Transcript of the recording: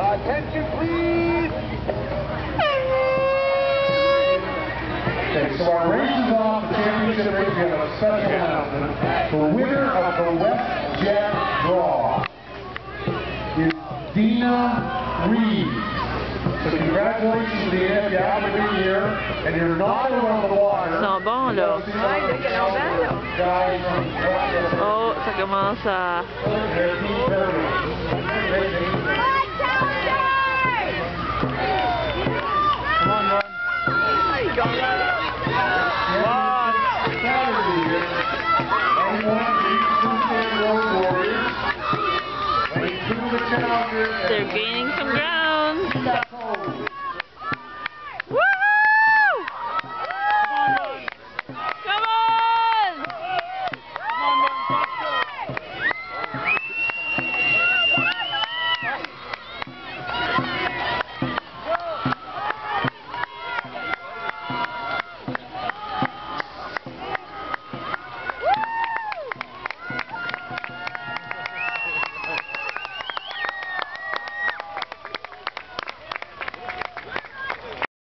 Attention, please. Okay, so our race is off. The championship race. We have a special announcement. The winner of the West Jet Draw is Dina Reed. So congratulations, Dina, if you haven't been here, and you're not around the water. Ils sont bons, là. Ouais, là, il y a longtemps, là. Oh, ça commence à... They're gaining some ground.